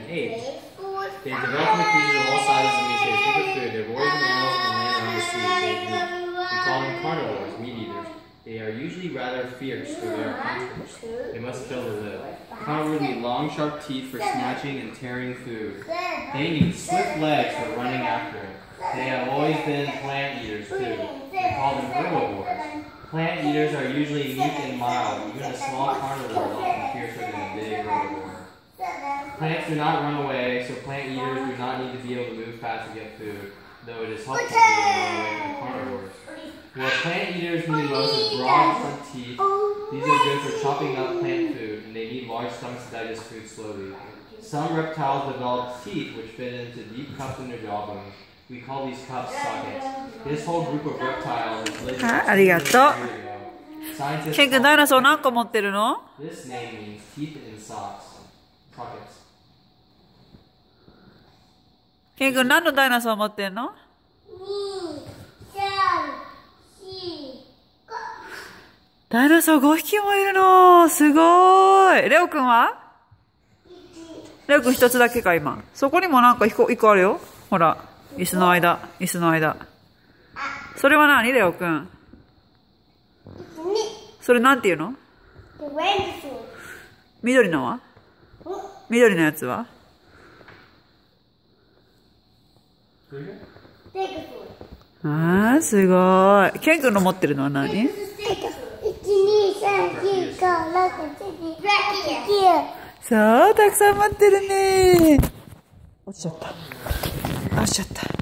age. They develop into creatures of all sizes and means they think of food. They're void of animals on the land or on the sea. We call them carnivores, meat eaters. They are usually rather fierce, for they are hunters. They must kill to live. Carnivores need long, sharp teeth for snatching and tearing food. They need swift legs for running after it. They have always been plant eaters too. We call them herbivores. Plant eaters are usually meek and mild. Even a small carnivore is often fiercer than a big herbivore. Plants do not run away, so plant eaters do not need to be able to move fast to get food, though it is helpful to be able to run away from carnivores. While plant eaters need rows of broad front teeth, these are good for chopping up plant food, and they need large stomachs to digest food slowly. Some reptiles develop teeth which fit into deep cups in their jawbone. We call these cups sockets. This whole group of reptiles is lived ありがとう。ケン君、ダイナソー何個持ってるの？ This name means teeth in sockets. ケン君、何のダイナソー持ってんの？ ダイナソー5匹もいるの。すごーい。レオ君は？レオ君1つだけか、今。そこにもなんか1個あるよ。ほら。椅子の間。それは何レオくん。それなんていうの？緑のは？緑のやつは？あー、すごい。ケン君の持ってるのは何？ 1、2、3、4、5、6、7、8、9。そう、たくさん持ってるね。落ちちゃった。